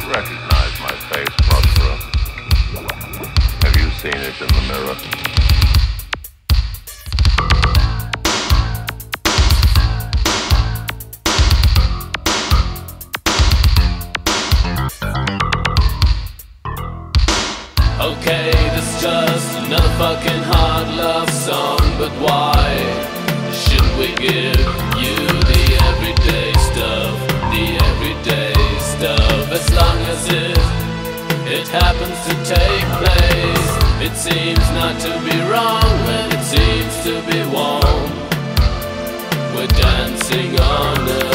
recognize my face, Prospero? Have you seen it in the mirror? Okay, this is just another fucking hard love song, but why should we give you the everyday stuff? The everyday stuff, as long as it happens to take place. It seems not to be wrong when it seems to be warm. We're dancing on